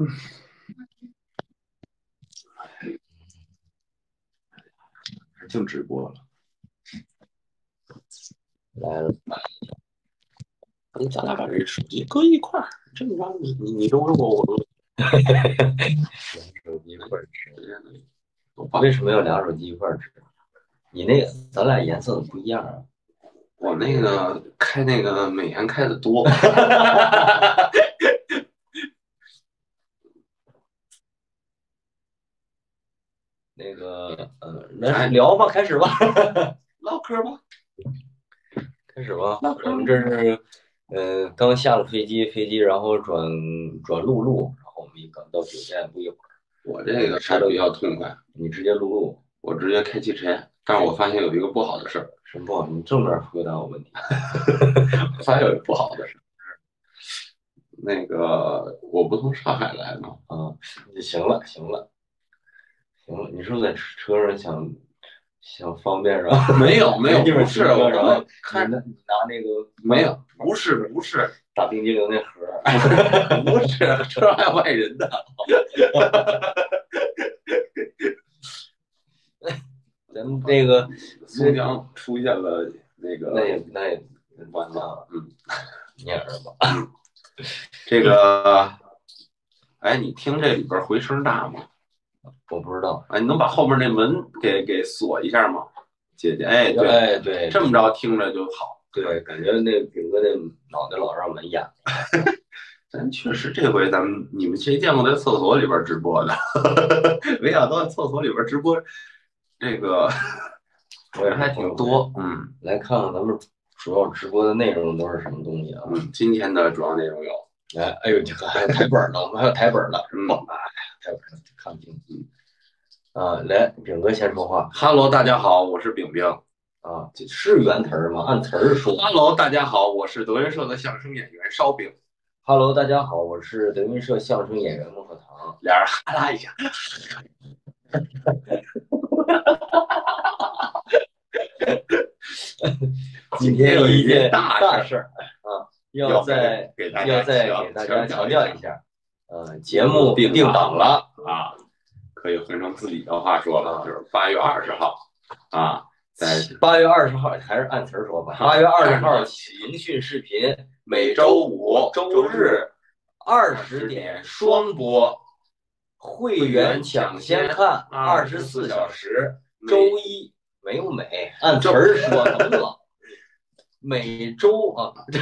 净直播了。 来了， 咱俩把这手机搁一块儿，这么着你揉揉我揉揉。 手机一块儿吃， 多棒！ 为什么要俩手机一块儿吃？你那个咱俩颜色不一样啊。 我那个开那个美颜开的多。 那个那聊吧，开始吧， 唠嗑吧， 开始吧。 唠嗑。 我们这是刚下了飞机，然后转陆路，然后我们刚到酒店不一会儿。 我这个还比较痛快， 你直接陆路， 我直接开汽车。但是我发现有一个不好的事儿。 什么不好？你正面回答我问题。 我发现有一个不好的事儿，那个我不从上海来吗？ 啊，行了，你是不是在车上想方便是吧？ 没有， 不是我刚才看着你拿那个没有，不是打冰激凌那盒， 不是车上还有外人的。 咱们那个松江出现了那个， 那也完了， 念着吧。 这个，哎，你听这里边回声大吗？ 我不知道。 哎，你能把后面那门给锁一下吗，姐姐？哎，对， 哎对， 这么着听着就好。 对，感觉那饼哥那脑袋老让门压。 咱确实这回你们谁见过在厕所里边直播的？没想到在厕所里边直播，这个我也还挺多。 来看看咱们主要直播的内容都是什么东西啊？ 今天的主要内容有， 哎呦，这个还有台本呢，我们还有台本呢。台本看不清。来，饼哥先说话。 Hello，大家好，我是饼饼。 这是原词吗？按词儿说。 Hello，大家好，我是德云社的相声演员烧饼。 Hello，大家好，我是德云社相声演员孟鹤堂。 俩人哈拉一下。 今天有一件大事要再给大家强调一下。节目定档了啊，可以换成自己的话说了，就是8月20号啊，在 8月20号还是按词说吧。8月20号情讯视频， 每周五、 周日20点双播，会员抢先看24小时。周一没有美，按词儿说怎么了？每周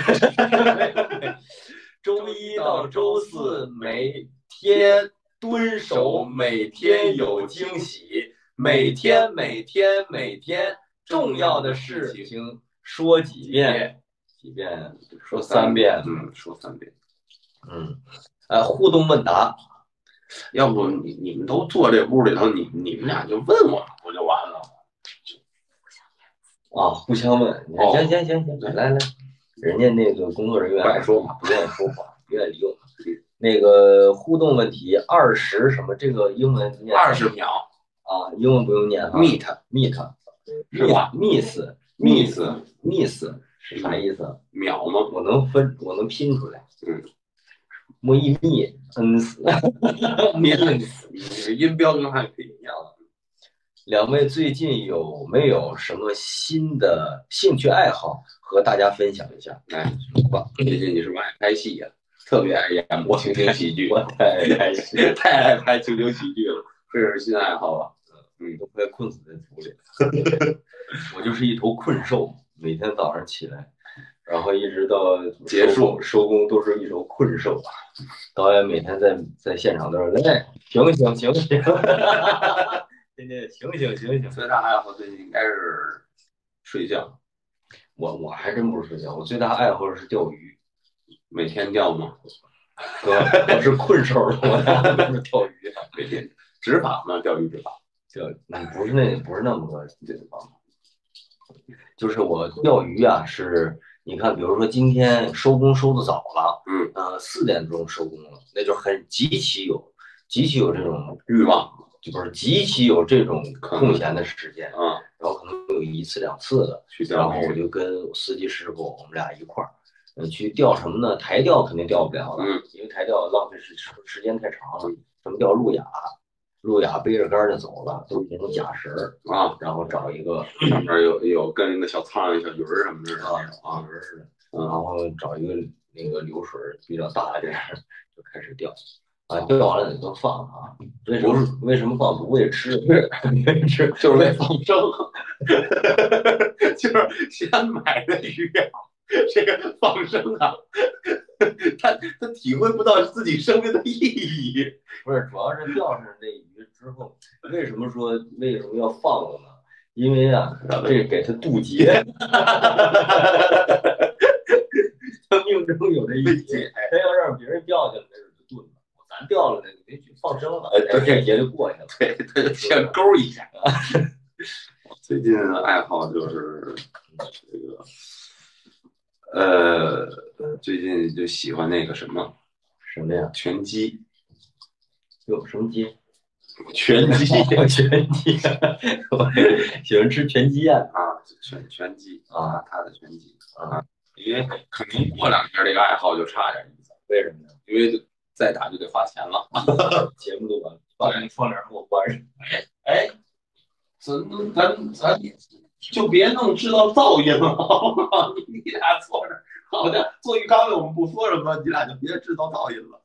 周一到周四每天蹲守，每天有惊喜，每天重要的事情说几遍，说3遍， 说3遍， 互动问答， 要不你们都坐这屋里头，你们俩就问我不就完了？ 互相问。行，来，人家那个工作人员不说话， 不愿意说话，不愿意理我们。那个互动问题20什么？这个英文念 20秒英文不用念 meet 是吧 ？miss 是啥意思？ 秒吗？ 我能拼出来。密恩死， 你这音标跟汉语一样。 两位最近有没有什么新的兴趣爱好和大家分享一下？ 哎，最近你是不是爱拍戏呀？特别爱演情景喜剧。 我太爱拍戏， 太爱拍情景喜剧了，这是新爱好吧？ 都快困死在土里。我就是一头困兽，每天早上起来，然后一直到结束收工都是一头困兽。导演每天在现场都是来醒，醒。 最大爱好最近应该是睡觉。 我还真不是睡觉，我最大爱好是钓鱼。 每天钓吗？ 哥，我是困兽，我哪能是钓鱼？ 每天执法呢？钓鱼执法？ 不是那么个这个方法。就是我钓鱼是，你看，比如说今天收工收的早了，4点钟收工了，那就极其有这种欲望， 就是极其有这种空闲的时间然后可能有1次2次的，然后我就跟司机师傅我们俩一块儿去钓什么呢？台钓肯定钓不了了， 嗯因为台钓浪费时间太长了。什么钓路亚？路亚背着杆就走了，都是那种假绳儿啊， 然后找一个上面有跟那个小苍蝇、小鱼儿什么似的那种啊， 鱼似的， 嗯， 然后找一个那个流水比较大一点就开始钓。钓完了你都放啊？为什么放？不为吃，吃就是为放生，就是先买的鱼啊，这个放生啊，他体会不到自己生命的意义。 不是，主要是钓上这鱼之后，为什么要放了呢？因为这给它渡劫，他命中有这一劫，他要让别人钓去了，没准就炖了。咱钓了呢，你别去放生了，这劫就过去了。 对，他就填钩一下。最近爱好就是这个，最近就喜欢那个什么拳击。 有什么鸡？ 拳击， 拳击，喜欢吃拳击啊？ 拳击啊， 他的拳击啊，因为可能过两天这个爱好就差点意思。 为什么呢？ 因为再打就得花钱了。 节目录完，放点给我关上。 哎，咱就别弄制造噪音了，好不好？你俩坐着，好像做浴缸的我们不说什么，你俩就别制造噪音了。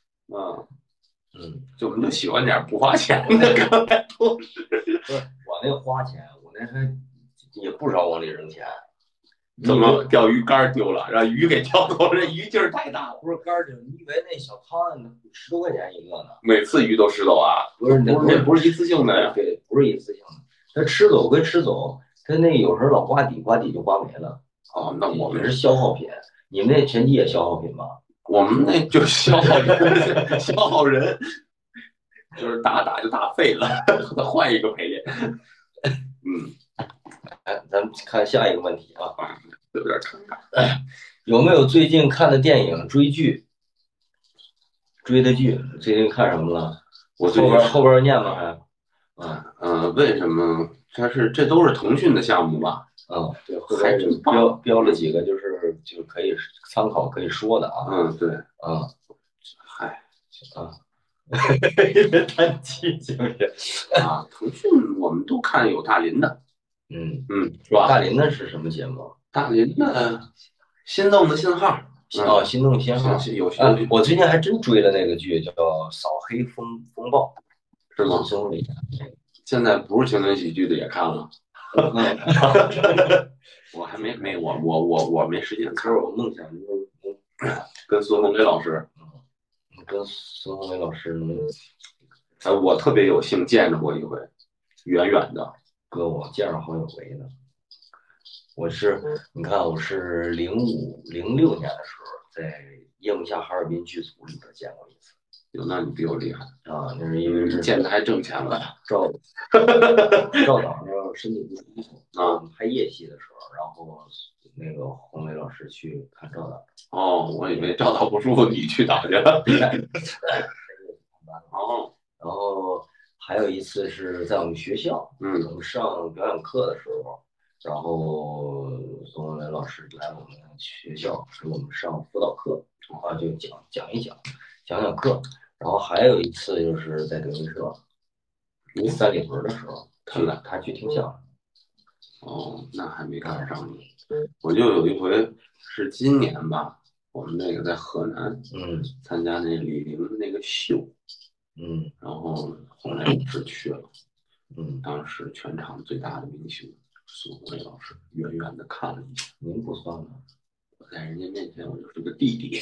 就我们就喜欢点不花钱的，刚才都是。 不是我那花钱，我那还也不少往里扔钱。 怎么钓鱼竿丢了，让鱼给钓走了？这鱼劲儿太大了。 不是竿丢，你以为那小汤10多块钱一个呢？ 每次鱼都吃走啊？ 不是， 那不是一次性的呀。 对，不是一次性的。它吃走归吃走，它那有时候老刮底就刮没了。 那我们是消耗品，你们那拳击也消耗品吗？ 我们那就是消耗人，消耗人，就是打就打废了，换一个陪练。 咱们看下一个问题啊， 有点尴尬。 有没有最近看的电影追的剧？最近看什么了？ 我后边念吧还。 为什么？这都是腾讯的项目吧？ 对，后边就标了几个，就可以参考可以说的啊。 对。 嗨，别叹气行不行？ 腾讯我们都看有大林的。是吧？ 大林的是什么节目？ 大林的心动的信号。 心动信号有。 我最近还真追了那个剧，叫《扫黑风暴》， 是吗？现在不是情景喜剧的也看了。我还没我没时间看。 我梦想就是跟孙红雷老师。 跟孙红雷老师我特别有幸见着过一回，远远的。 哥，我见着好几回呢。你看，我是05、06年的时候，在夜幕下哈尔滨剧组里边见过一次。 那你比我厉害啊！那是因为见的还挣钱了。 赵导那身体不舒服拍夜戏的时候，然后那个红雷老师去看赵导。 我以为赵导不舒服，你去打去了。 然后还有一次是在我们学校，我们上表演课的时候，然后宋文文老师来我们学校给我们上辅导课就讲课。然后还有一次就是在德云社三里屯的时候，他去听相声。 那还没赶上你。我就有一回是今年吧，我们那个在河南参加那李玲那个秀。然后后来老师去了。当时全场最大的明星孙红雷老师远远的看了一下。 您不算吗？ 我在人家面前我就是个弟弟。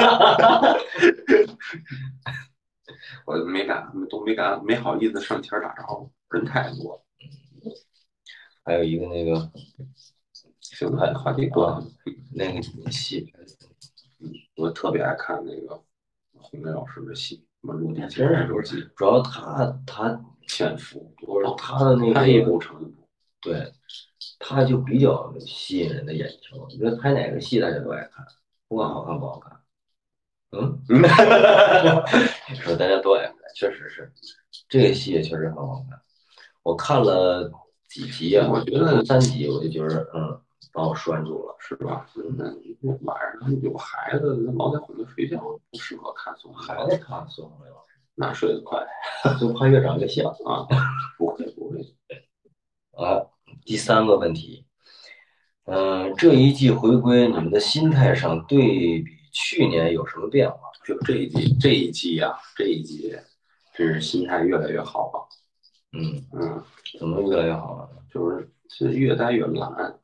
我没好意思上前打招呼，人太多了。 还有一个那个行，话题过了。 那个戏， 我特别爱看那个红雷老师的戏，什么《陆地真是不是？主要他潜伏， 他的那个拍一部成一部。 对，他就比较吸引人的眼球。你说拍哪个戏大家都爱看，不管好看不好看。说大家都爱看，确实是，这个戏也确实很好看。我看了几集啊， 我觉得 3集我就觉得把我拴住了， 是吧？那晚上有孩子，老得哄他睡觉，不适合看宋孩子看宋慧老师， 那睡得快， 就怕越长越像啊。不会啊。第3个问题，这一季回归，你们的心态上对比去年有什么变化？ 就这一季啊，真是心态越来越好了。 怎么越来越好了？ 就是越待越懒。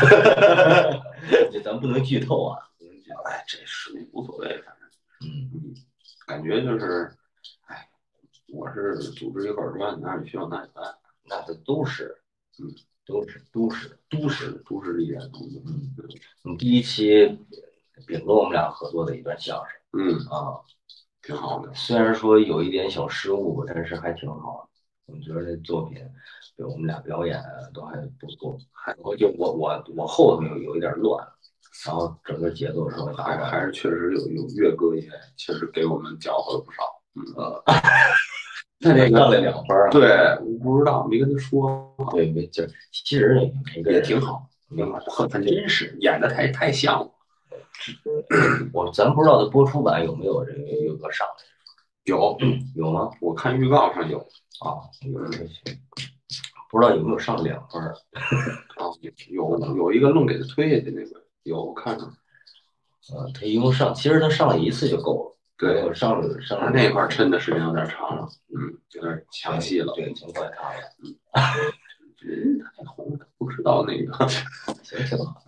这咱不能剧透啊。 哎，这是无所谓，反正感觉就是，哎，我是组织一块砖，哪里需要哪里办， 那都是，都市丽人。 你第一期秉着我们俩合作的一段相声， 挺好的。 虽然说有一点小失误，但是还挺好的。我觉得这作品，对我们俩表演都还不错。就我后头有一点乱，然后整个节奏稍微还是确实有岳哥也确实给我们搅和了不少。 他这个上了2分啊。 对，我不知道，没跟他说。 对，没就其实也挺好，很真实，演的太像了。 咱不知道他播出版有没有这个岳哥上来。有吗？ 我看预告上有啊，不知道有没有上2分啊？ 有一个愣给他推下去那个，有看着。 他一共上，其实他上了1次就够了。 对， 上了那块抻的时间有点长了，有点抢戏了。 对，挺快他了。 人太红了，不知道那个。 行，挺好。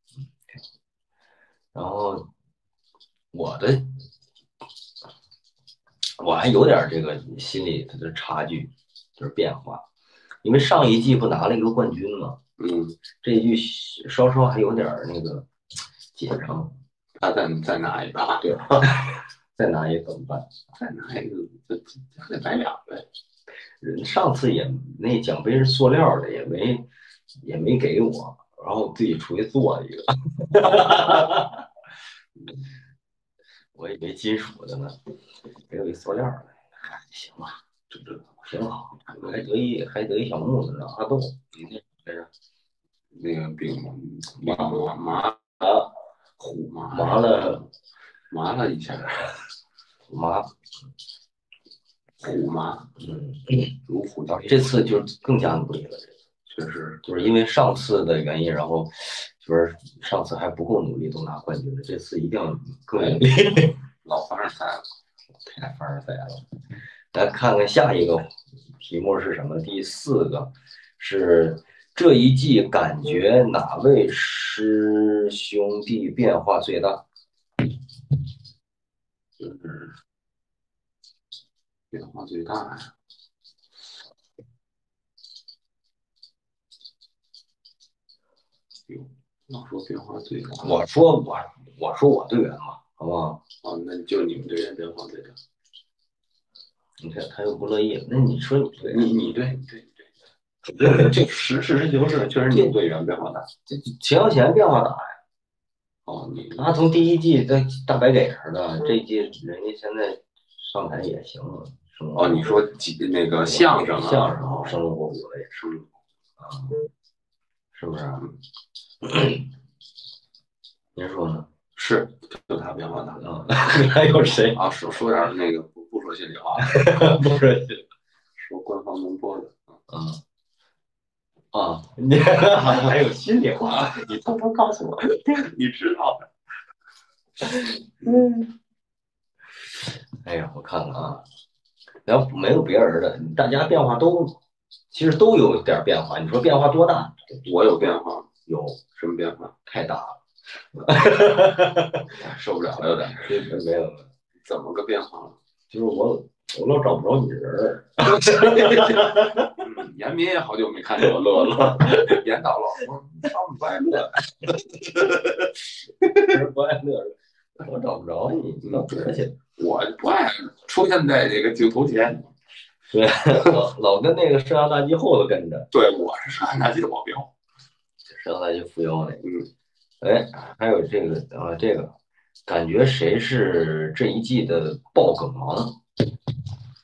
然后我还有点这个心理的差距，就是变化，因为上一季不拿了一个冠军嘛，这一季稍稍还有点那个紧张。 他再拿一个， 对，再拿一个怎么办？ 再拿一个就得摆2呗。 上次那奖杯是塑料的，也没给我，然后我自己出去做了一个。我以为金属的呢，给我一塑料的，行吧，这挺好，还得一小木子呢，阿豆， 那个病麻了一下，虎麻，如虎添翼。 这次就更加努力了， 确实就是因为上次的原因，然后就是上次还不够努力都拿冠军了，这次一定要更努力。 老凡尔赛了， 太凡尔赛了。来看看下一个题目是什么？第4个是这一季感觉哪位师兄弟变化最大？ 就是变化最大呀。要说变化最大， 我说我队员嘛，好不好？ 那就你们队员变化最大。 你看他又不乐意，那你说你队， 你对，这实事求是，确实你队员变化大。 这秦霄贤变化大呀。他从第一季在大白给似的，这一季人家现在上台也行了。 你说那个相声生龙活虎的也是是不是？您说呢？ 是，就他变化大啊。还有谁啊？说点那个不说心里话， 不说说官方能播的。 你还有心里话，你偷偷告诉我， 你知道的。 哎呀，我看看啊，然后没有别人的，大家变化其实都有点变化。你说变化多大？ 我有变化， 有什么变化？ 太大了， 受不了了，有点。 没有， 怎么个变化？ 就是我老找不着你人儿。 严民也好久没看见我乐了。严导老说他们不爱乐， 不爱乐，我找不着你，老客气。 我不爱出现在这个镜头前。 对，老跟那个摄像大机后头跟着。 对，我是摄像大机的保镖， 摄像大机扶摇那。还有这个感觉谁是这一季的爆梗王？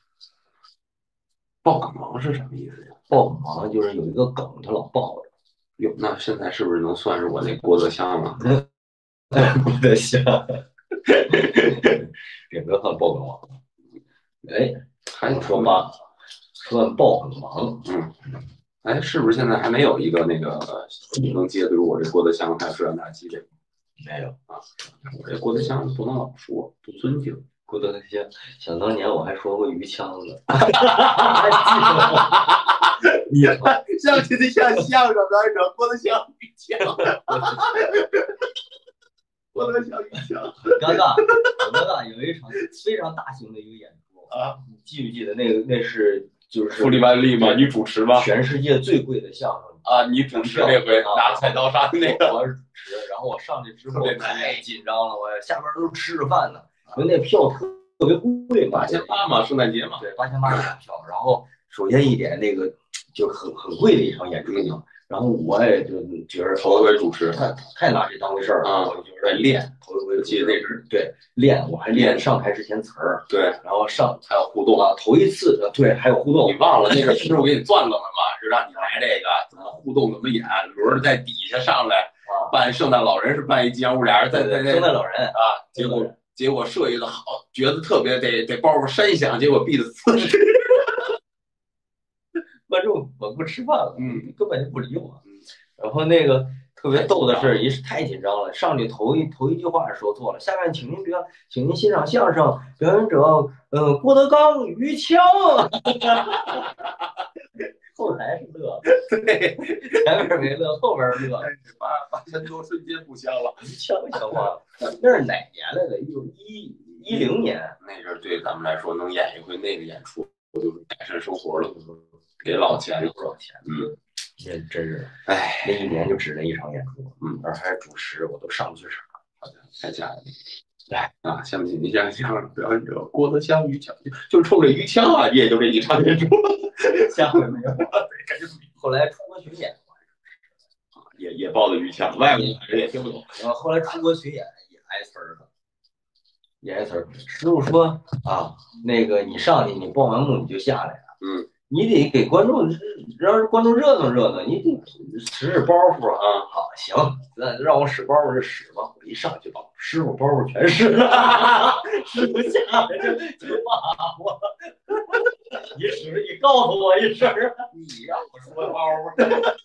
爆梗王是什么意思呀？ 爆梗王就是有一个梗他老爆着， 哟，那现在是不是能算是我那郭德纲了？ 郭德纲，扁哥算爆梗王。哎，还说吧，算爆很忙。 哎，是不是现在还没有一个那个能接得住我这郭德纲还有摄像大机这个？ 没有啊，我这郭德纲不能老说，不尊敬。 郭德纲，想当年我还说过于腔呢。 你像这得像相声表演者郭德纲于腔，郭德纲于腔。 尴尬，很尴尬。有一场非常大型的一个演出啊，你记不记得那是就是弗里曼丽吗？你主持吗？ 全世界最贵的相声啊！你主持那回拿菜刀杀的那个， 我是主持。然后我上去之后太紧张了，我下边都吃着饭呢，因为那票特别贵嘛 ，8800嘛，圣诞节嘛， 对，8800的票。然后首先一点，那个就很贵的一场演出嘛。然后我也就觉得头一回主持， 太拿这当回事儿了啊！ 我就在练，头一回记得那是对练，我还练上台之前词儿， 对， 然后还有互动啊，头一次对还有互动， 你忘了那个师傅给你钻了吗？是让你来这个怎么互动怎么演，轮在底下上来啊，扮圣诞老人是扮一吉祥物，俩人在圣诞老人啊，结果设计的好，觉得特别得包袱山响，结果闭的刺实。 观众我不吃饭了，根本就不理我。然后那个特别逗的是，太紧张了，上去头一句话说错了。下面请您欣赏相声表演者，郭德纲、于谦。后台是乐，对，前面没乐，后边乐。 8000多瞬间不香了， 于谦像话。那是哪年来的？10年。 那阵对咱们来说，能演一回那个演出，就是改善生活了，给老钱了， 不少钱。那真是， 哎， 那一年就只那一场演出，而还是主持，我都上不去场， 好的，太吓人了。来啊，下面你讲相声表演者郭德纲、于谦，就冲这于谦啊，也就这一场演出， 下回没有了。后来出国巡演， 也报的于谦，外国人也听不懂。 然后后来出国巡演也挨词儿了，也挨词儿。师傅说啊，那个你上去，你报完幕你就下来了，你得给观众让观众热闹热闹，你得使包袱啊。好，行，那让我使包袱就使吧。我一上去吧，师傅包袱全是了，师傅下来就骂我，你使你告诉我一声，你让我说包袱。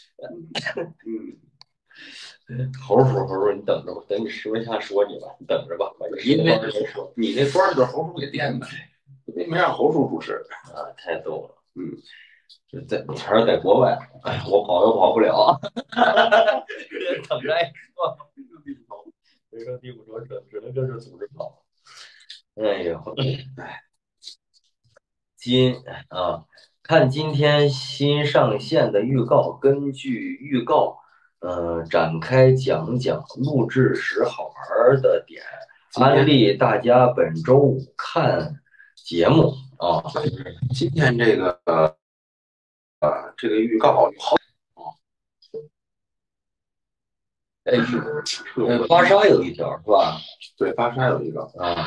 猴叔，你等着吧，等你说一下说你吧，你等着吧。 因为你那段是猴叔给垫的，没让猴叔主持啊，太逗了。全是在国外，哎，我跑又跑不了，等着挨说。人生地不熟，只能跟着组织跑。哎呦，看今天新上线的预告，根据预告。展开讲录制时好玩的点，安利大家本周五看节目啊。 今天这个这个预告好芭莎有一条是吧？ 对，芭莎有一个啊。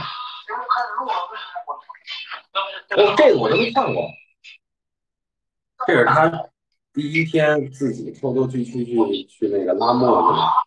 这个我都没看过， 这是他第一天自己偷偷去那个拉磨去了。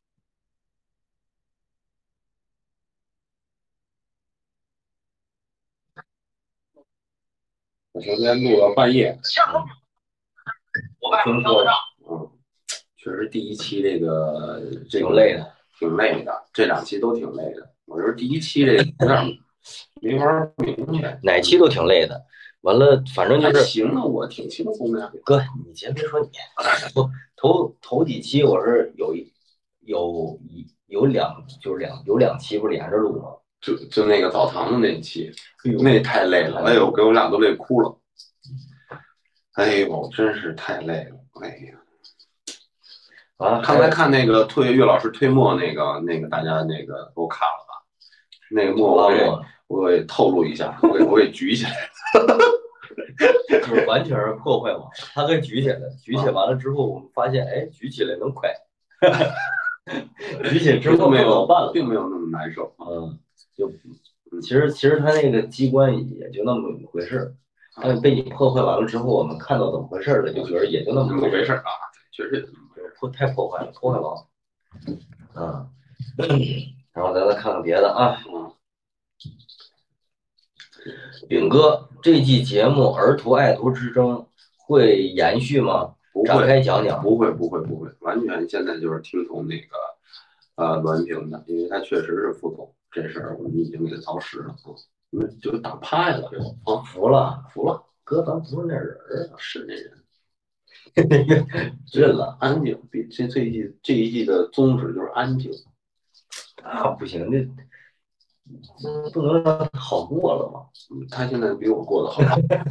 我昨天录到半夜。 我听说了。 确实第一期这个挺累的， 这2期都挺累的。我说第一期这个有点没玩明白， 哪期都挺累的。完了，反正就是行啊，我挺轻松的呀。 哥，你先别说你，头几期我是有两期不是连着录吗？ 就那个澡堂子那一期，那太累了，哎呦，给我俩都累哭了。哎呦，真是太累了，哎呀。刚才看那个岳老师推墨那个大家那个都看了吧？那个墨我给透露一下，我给举起来。 就是完全是破坏嘛，他给举起来，举起完了之后，我们发现，哎，举起来能快，举起之后没有办了， 并没有那么难受。 其实他那个机关也就那么回事，但被你破坏完了之后，我们看到怎么回事了，就觉得也就那么回事啊，确实太破坏了，破坏王。然后咱再看看别的啊。炳哥，这季节目儿徒爱徒之争会延续吗？展开讲讲。 不会，完全现在就是听从那个栾平的，因为他确实是副总，这事儿我们已经给他凿实了，我们就打派了， 服了，哥，咱不是那人啊，是那人，认了， 安静。比这一季的宗旨就是安静啊，不行，不能让他好过了吗？ 他现在比我过得好。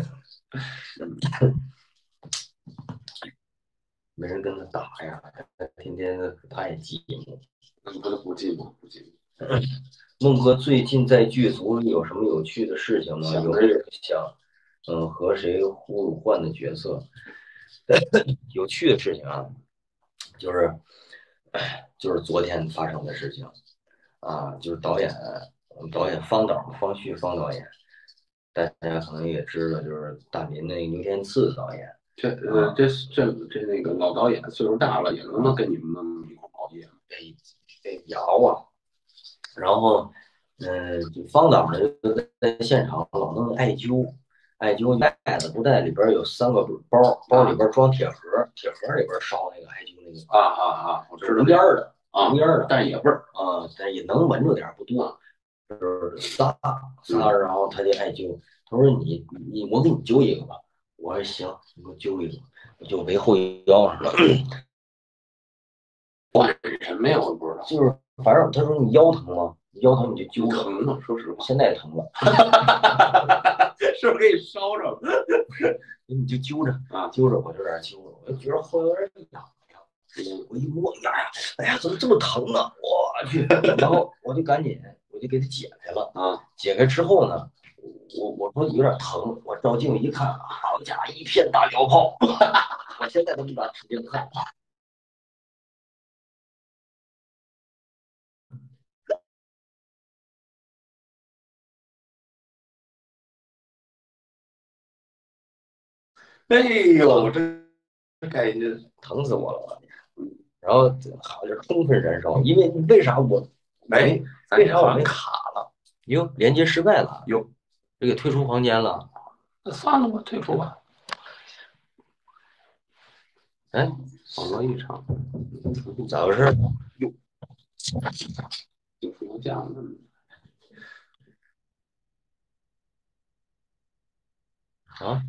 没人跟他打呀，天天他也寂寞。 不寂寞。 孟哥最近在剧组里有什么有趣的事情吗？有没有想和谁互换的角色？有趣的事情啊，就是昨天发生的事情啊，就是导演方旭导演，大家可能也知道，就是大民那个牛天赐导演。 这那个老导演岁数大了，也能跟你们那么一块熬夜吗？ 得摇啊。然后，方导呢就在现场老弄艾灸袋子不带，里边有3个包里边装铁盒，铁盒里边烧那个艾灸那个我知道无烟的但是也味儿啊，但也能闻着点不多，就是仨，然后他就艾灸，他说我给你灸一个吧，我说行，你给我灸一个，我就围后腰上了。 管什么呀？我不知道， 就是反正他说你腰疼吗？腰疼你就灸疼吗？说实话， 现在也疼了， 是不是给你烧着了？ 你就揪着啊， 揪着，我就有点揪着，我就觉得后腰有点痒，我一摸，哎呀，怎么这么疼呢？我去，然后我就赶紧我就给它解开了啊，解开之后呢，我说有点疼，我照镜一看，好家伙，一片大燎泡，我现在都不敢使劲看。 哎呦，真开心， 疼死我了！然后好像充分燃烧，因为啥我没卡了？哟，连接失败了， 哟， 这给退出房间了。 那算了吧，退出吧。 哎， 网络异常， 咋回事？哟， 有什么这样的？ 啊？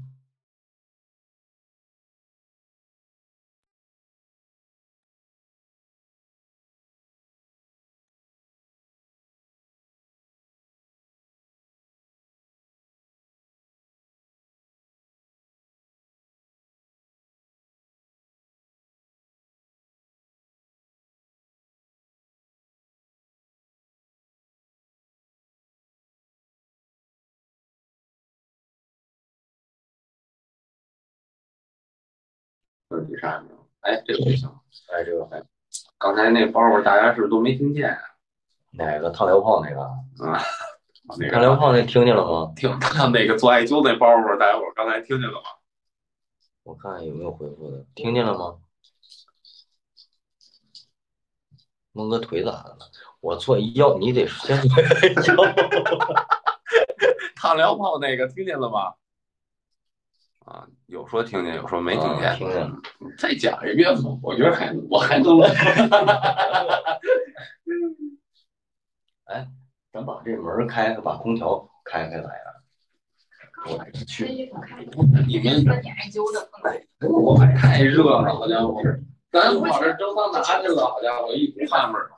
你啥没有？哎，这个不行。 哎，这个还刚才那包大家是不是都没听见啊？ 哪个烫疗炮那个？ 啊， 烫疗炮那听见了吗？ 那个做艾灸那包大家伙刚才听见了吗？ 我看看有没有回复的，听见了吗？孟哥腿咋的了？我做腰，你得先烫疗炮那个听见了吗？啊，有说听见，有说没听见。 听见了。 再讲一遍吧，我觉得我还能。 哎，咱把这门开开，把空调开开来呀。我去， 你们我太热了，好家伙！咱跑这蒸桑拿去了，好家伙，一股汗味儿。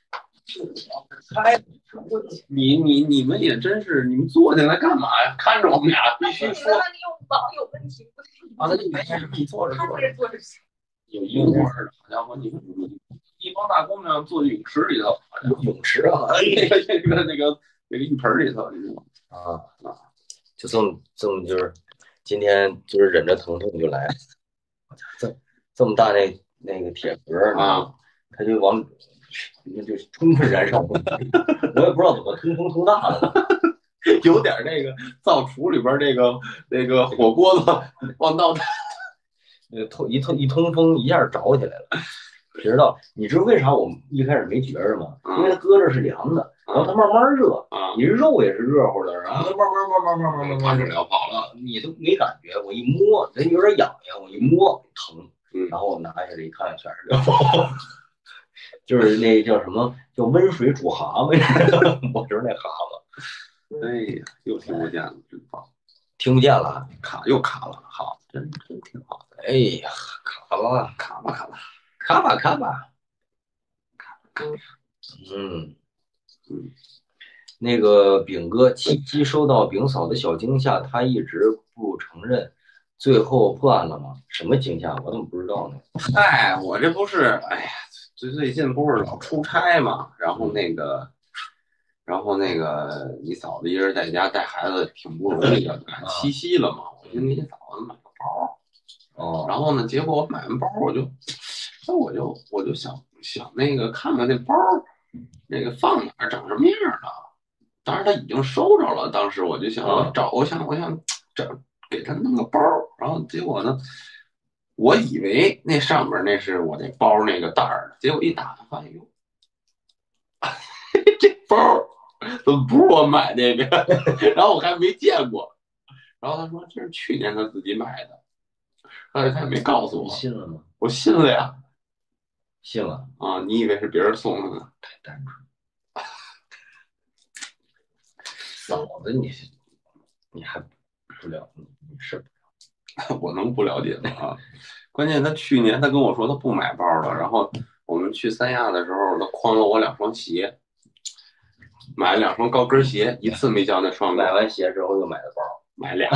开，你们也真是，你们坐进来干嘛呀？看着我们俩必须说。 网有问题。 啊，那你没事，你坐着。有樱花的，好家伙，你一帮大姑娘坐泳池里头， 泳池啊， 那个浴盆里头，你知道吗？ 啊，就这么就是今天就是忍着疼痛就来，这么大那个铁盒啊，他就往就充分燃烧，我也不知道怎么通大了， 有点那个灶厨里边那个火锅子往闹腾， 一通风一下着起来了。 知道，你知道为啥我们一开始没觉着吗？因为它搁这是凉的，然后它慢慢热，你肉也是热乎的，然后它慢慢就燎泡了， 你都没感觉。我一摸，它有点痒痒，我一摸疼，然后我拿下来一看，全是燎泡，就是那叫什么叫温水煮蛤蟆，我就是那蛤蟆。哎呀，又听不见了，真棒！ 听不见了， 又卡了，好，真挺好的。 哎呀，卡了， 卡吧。 那个丙哥七七收到丙嫂的小惊吓，他一直不承认，最后破案了吗？什么惊吓？我怎么不知道呢？ 哎，我这不是，哎呀，最近不是老出差嘛，然后那个你嫂子一人在家带孩子挺不容易的，赶七夕了嘛，我就给你嫂子买个包。然后呢，结果我买完包，我就想那个看看那包那个放哪儿，长什么样了。当然他已经收着了，当时我就想我想找给他弄个包，然后结果呢，我以为那上面那是我那包那个袋儿，结果一打开发现哟，这包怎么不是我买那个？然后我还没见过，然后他说这是去年他自己买的，他也没告诉我。 信了吗？ 我信了呀， 信了啊！你以为是别人送的呢？ 太单纯。嫂子，你还不了，你是我能不了解吗？啊！关键他去年他跟我说他不买包了，然后我们去三亚的时候，他诓了我2双鞋，买了2双高跟鞋，一次没叫那双。 买完鞋之后又买的包， 买俩。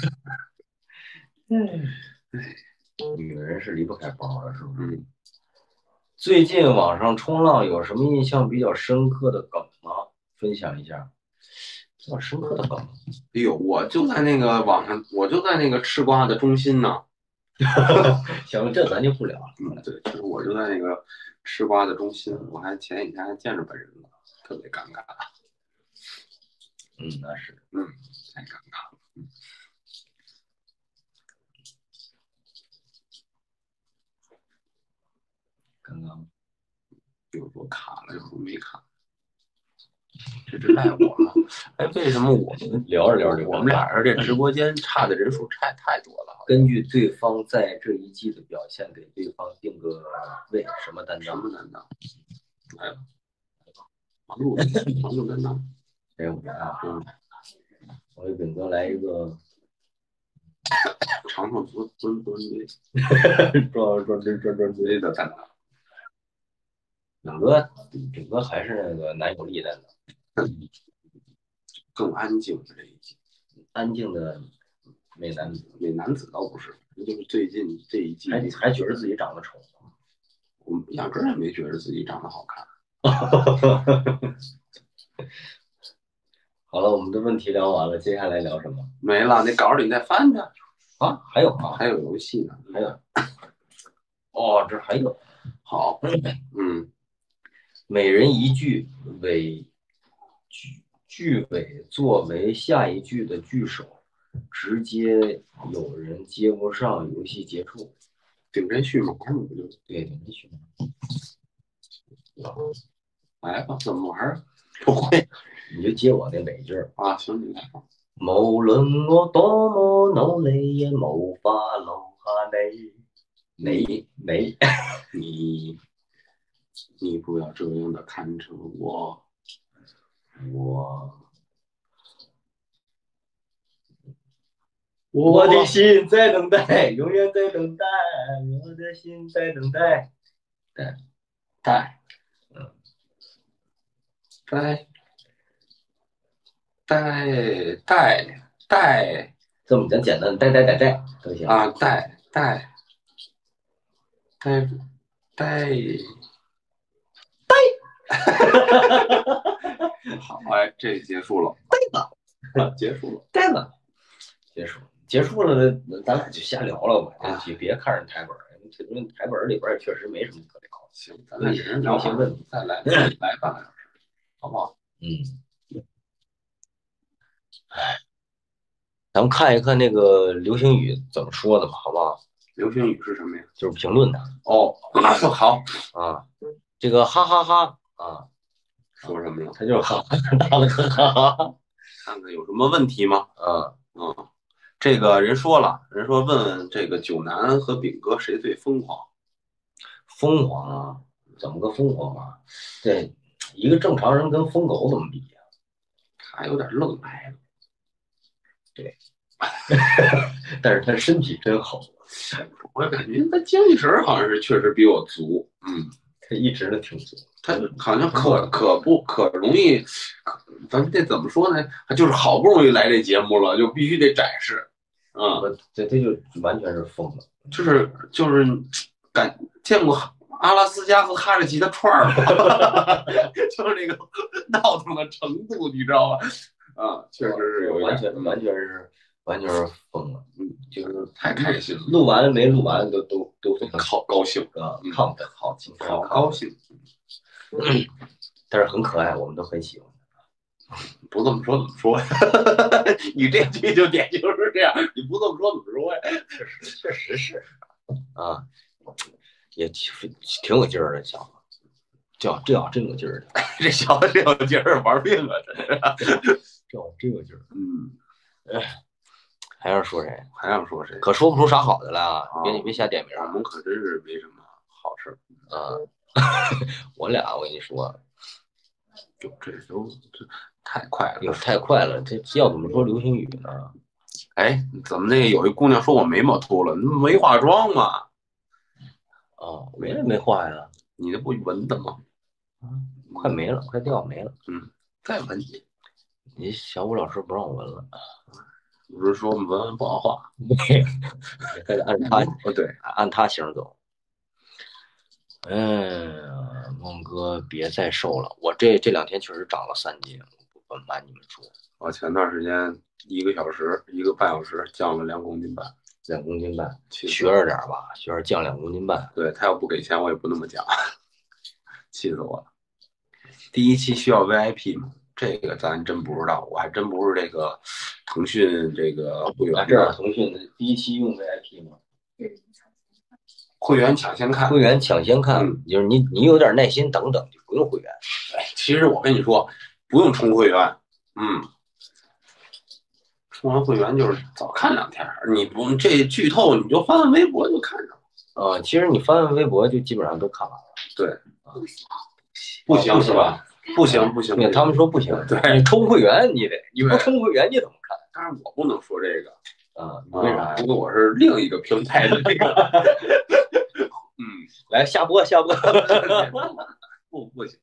女人是离不开包的，是不是？最近网上冲浪有什么印象比较深刻的梗吗？分享一下。比较深刻的梗。 哎呦，我就在那个网上，我就在那个吃瓜的中心呢。 行，这咱就不聊了。 对，就是我就在那个吃瓜的中心，我还前几天还见着本人了，特别尴尬。 那是， 太尴尬了。 刚刚有时候卡了，有时候没卡，这只赖我吗？哎，为什么我们聊着聊着， 我们俩人这直播间差的人数太多了？ 根据对方在这一季的表现，给对方定个位，什么担当？ 什么担当？来吧，忙碌担当。 哎，我啊，我给本哥来一个长长蹲蹲堆， 转堆的担当。顶哥还是那个男友力担当， 更安静的这一季， 安静的美男子倒不是，就是最近这一季还觉得自己长得丑， 我们压根儿也没觉得自己长得好看。 好了，我们的问题聊完了，接下来聊什么？ 没了，那稿里再翻着啊，还有啊， 还有游戏呢， 还有。哦，这还有。 好， 每人一句句尾作为下一句的句首，直接有人接不上，游戏结束。 顶针续码不就？ 对，顶针续码。 来吧，怎么玩？不会， 你就接我那尾句啊。行，你来吧。 無論我多麼努力，也無法留下你。 你不要这樣的看着我。 我的心在等待，永遠在等待，我的心在等待。 带， 这么讲简单，带都行啊，带，好，哎，这结束了，结束了， 结束了，咱俩就瞎聊了吧，就别看人台本，因为台本里边也确实没什么可聊。 行，咱俩人聊些问题，再来半个小时，好不好？ 咱们看一看那个流星雨怎么说的吧，好不好？ 流星雨是什么呀？ 就是评论的。 哦，好啊，这个哈哈哈啊， 说什么了？ 他就是哈哈打了个哈哈。 看看有什么问题吗？ 嗯， 这个人说了，人说问问这个九南和炳哥谁最疯狂？ 疯狂啊？怎么个疯狂啊？这一个正常人跟疯狗怎么比呀？ 他有点愣来了。 对，但是他身体真好。 我感觉他精气神好像是确实比我足。 他一直都挺足。 他好像可容易，咱们这怎么说呢？就是好不容易来这节目了，就必须得展示。 这就完全是疯了。 就是见过阿拉斯加和哈士奇的串儿吗？就是那个闹腾的程度，你知道吧？确实是有完全是疯了。就是太开心了。 录完没录完都非常好高兴亢奋，好高兴。 但是很可爱，我们都很喜欢。 不这么说怎么说呀？你这句就典型是这样，你不这么说怎么说呀？ 确实是啊，也挺有劲儿的小子，这真有劲儿的。 这小子真有劲儿，玩命啊！ 这真有劲儿。还想说谁？ 可说不出啥好的了啊！你别瞎点名。 我们可真是没什么好事啊。我跟你说， 这太快了， 太快了！这要怎么说流星雨呢？ 哎，怎么那个有一姑娘说我眉毛秃了？没化妆吗？ 没化呀。 你这不纹的吗？ 快没了，快掉没了。 再纹。 你小武老师不让我纹了。 不是说我们纹不好画？ 还得按他对， 按他型走。孟哥别再瘦了，我这2天确实长了3斤，不瞒你们说。 我前段时间1个半小时降了2公斤半。 2公斤半，学着点吧，学着降2公斤半。 对，他要不给钱，我也不那么降，气死我了。第一期需要 VIP 吗？这个咱真不知道，我还真不是这个腾讯这个会员。 这样腾讯的第一期用 VIP 吗？ 会员抢先看， 就是你有点耐心等等，就不用会员。 其实我跟你说，不用充会员。充完会员就是早看2天，你不这剧透你就翻翻微博就看上了。 其实你翻翻微博就基本上都看完了。 对，不行是吧？不行， 他们说不行。 对， 你充会员你不充会员你怎么看？ 当然我不能说这个为啥？ 因为我是另一个平台的这个。 来下播。 不行。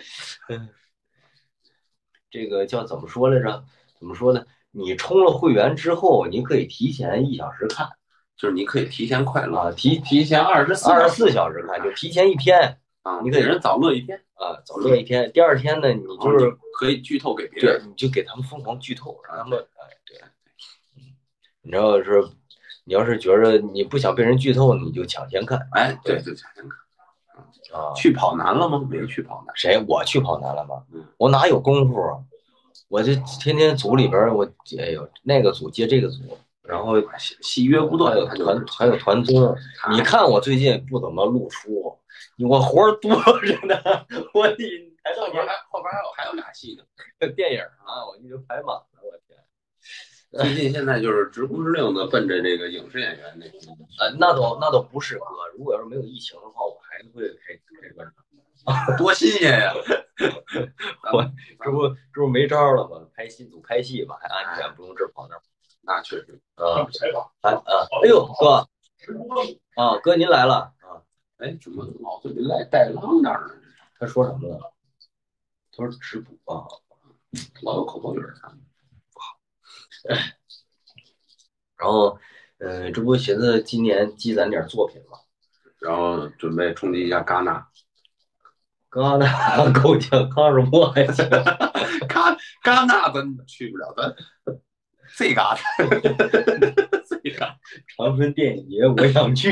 这个叫怎么说来着？怎么说呢？你充了会员之后，你可以提前1小时看， 就是你可以提前快乐提前 24 小时看，就提前1天你可以人早乐1天早乐1天。第2天呢，你就是可以剧透给别人， 你就给他们疯狂剧透，让他们对。你知道是，你要是觉得你不想被人剧透，你就抢先看。 对，就抢先看。去跑男了吗？没去跑男。 谁？我去跑男了吗？我哪有功夫啊？我这天天组里边，那个组接这个组，然后戏约不断， 还有团综。你看我最近不怎么露出，我活多着呢。我后边还有俩戏呢， 电影我一直排满了，我天。 最近现在就是直呼之令的奔着这个影视演员那倒不是哥，如果要是没有疫情的话，我还会开专场。 多新鲜呀！ 我这不没招了吗？拍戏嘛，还安全，不用这跑那。 那确实。 哎呦哥，哥您来了啊！ 怎么老是带浪那儿呢？ 他说什么了？他说直播老有口风语不好。 然后这不寻思今年积攒点作品嘛， 然后准备冲击一下戛纳。 戛纳够呛，康什么还行。 戛纳咱去不了，咱这嘎达，这嘎长春电影节我想去。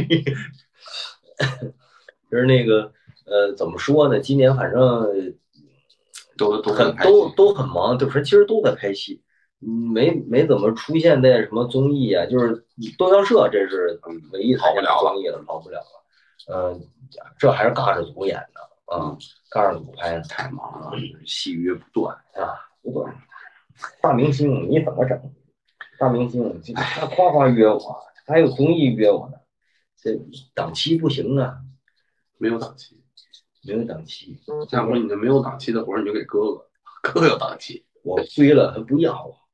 就是那个怎么说呢？今年反正都很忙，就是其实都在拍戏。 没怎么出现在什么综艺啊，就是东阳社这是唯一参加综艺的，跑不了了。这还是尬着组演的啊，尬着组拍的， 太忙了，戏约不断啊，不断。大明星你怎么整？大明星他夸夸约我，还有综艺约我呢，这档期不行啊， 没有档期， 没有档期。 要不你这没有档期的活儿，你就给哥哥，哥哥有档期。 我催了，他不要我。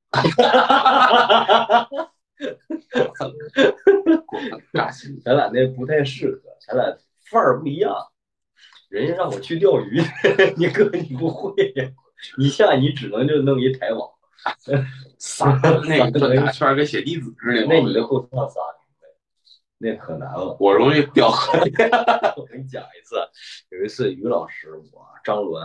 扎心， 咱俩那不太适合，咱俩范儿不一样。人家让我去钓鱼，你哥你不会呀？你下你只能就弄一台网， 撒那个转大圈跟写地址似的。 那你就够呛撒，那可难了。 我容易掉河里。 我跟你讲有一次于老师我张伦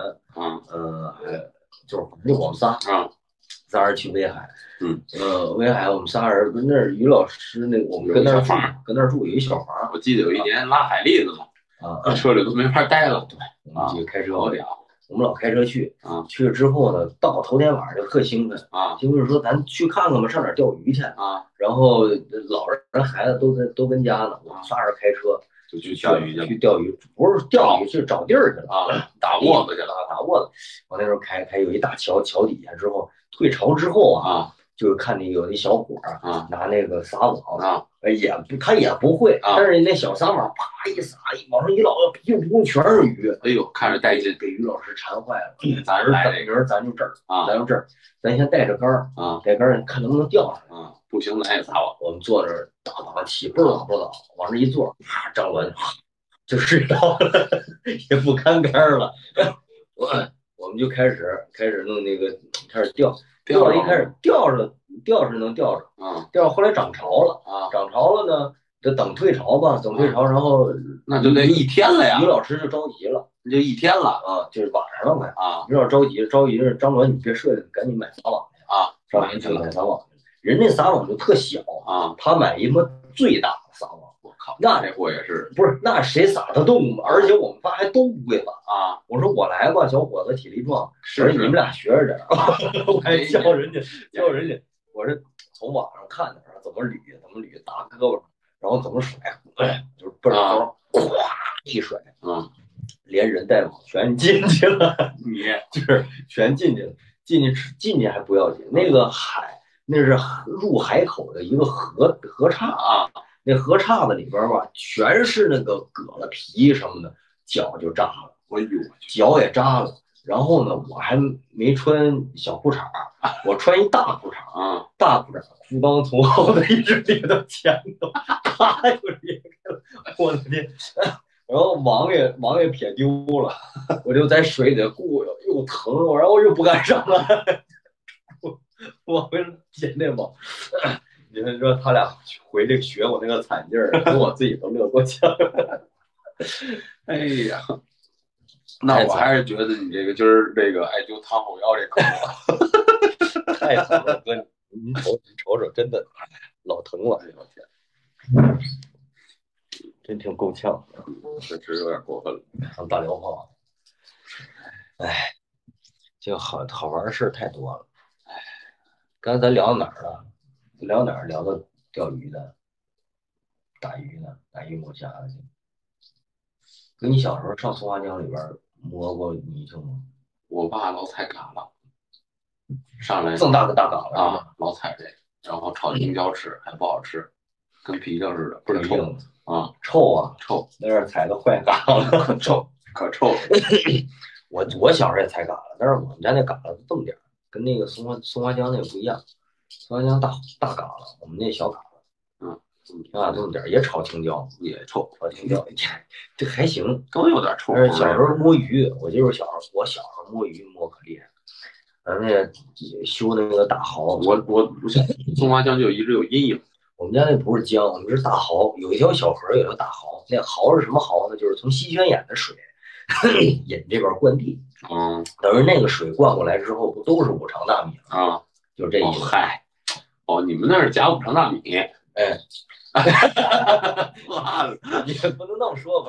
就是我们仨人去威海，威海我们仨人跟那儿于老师我们跟那儿住有一小房。 我记得有一年拉海蛎子嘛，车里都没法待了。 对，我们几个开车， 好屌。 我们老开车去去了之后呢，到头天晚上就特兴奋兴奋说咱去看看吧，上哪儿钓鱼去然后老人孩子都跟家呢，我们仨人开车就去钓鱼去了。 去钓鱼不是钓鱼，是找地儿去了打窝子去了打窝子。我那时候开有一大桥底下之后，退潮之后就是看那有那小伙拿那个撒网他也不会但是那小撒网啪一撒往上一捞，又不全是鱼， 哎呦，看着带劲， 给于老师馋坏了。 咱就这儿咱先带着杆带杆看能不能钓上不行咱也撒网。 我们坐这儿打打起不倒往这一坐，张伦就睡着了，也不看杆了。我们就开始弄那个，开始钓，一开始钓是能钓着，钓后来涨潮了涨潮了呢，得等退潮吧，然后那就得一天了呀。 于老师就着急了， 那就一天了就是晚上了快于老师着急是张伦，你别睡了，赶紧买撒网去上去买撒网去。人那撒网就特小他买一个最大的撒网。 我靠，那这货也是不是那谁撒得动吗？而且我们仨还都不会撒我说我来吧，小伙子体力壮，我说你们俩学着点我还教人家，我是从网上看的，怎么捋，打胳膊上，然后怎么甩，就是不知道咵一甩连人带网全进去了， 你就是全进去了，进去还不要紧，那个海那是入海口的一个河岔那河岔子里边吧，全是那个蛤蜊皮什么的，脚就扎了，脚也扎了。然后呢，我还没穿小裤衩我穿一大裤衩大裤衩裤裆从后头一直裂到前头，啪就裂开了，我的天！然后网也撇丢了，我就在水里顾又疼，然后又不敢上来，我回来捡那网。你们说他俩回去学我那个惨劲儿，给我自己都乐够呛。 哎呀，那我还是觉得你这个今儿这个艾灸汤后腰这口太疼了，哥，你瞅，真的老疼了，哎呦天，真挺够呛的， 这是有点过分了， 上大辽炮。哎，这个好玩的事太多了。哎，刚才咱聊到哪儿了？聊哪儿？聊到钓鱼的、打鱼的、打鱼摸虾的去。跟你小时候上松花江里边摸过泥鳅吗？ 我爸老踩蛤蜊，上来这么大个大蛤蜊老踩这个，然后炒青椒吃还不好吃，跟皮条似的，不是臭臭， 那是踩个坏蛤蜊， 可臭。 我小时候也踩蛤蜊，但是我们家那蛤蜊这么点儿，跟那个松花江那个不一样。松花江大蛤蜊，我们那小蛤蜊，这么点儿也炒青椒， 也臭， 炒青椒，这还行， 都有点臭。 但是小时候摸鱼，我小时候摸鱼摸可厉害，咱那修那个大蚝， 我松花江就一直有阴影。 我们家那不是江，我们是大蚝，有一条小河，有条大蚝。那蚝是什么蚝呢？就是从西泉眼的水引这边灌地，等于那个水灌过来之后，不都是五常大米吗？就这意思。 嗨，你们那是假五常大米， 哎，你也不能那么说，反正